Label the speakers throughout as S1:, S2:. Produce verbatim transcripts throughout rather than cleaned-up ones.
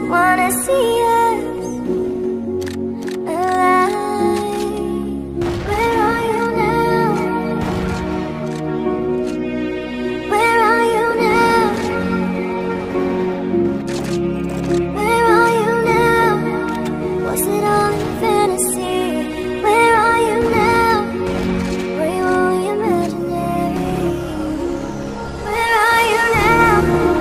S1: wanna see us alive. Where are you now? Where are you now? Where are you now? Was it all in fantasy? Where are you now? Were you only imaginary? Where are you now?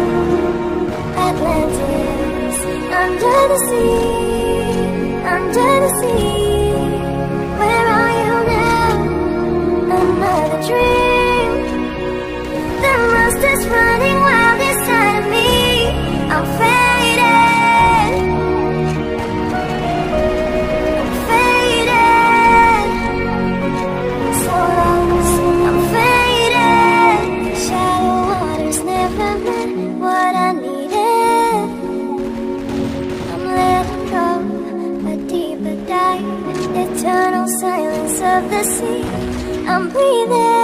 S1: Atlantis, under the sea, under the sea. Where are you now? Another dream. The monster's running wild inside of me. I'm faded, I'm faded, so lost, I'm faded. Shallow waters never meant what I needed. I'm letting go, a deeper dive, eternal silence of the sea. I'm breathing.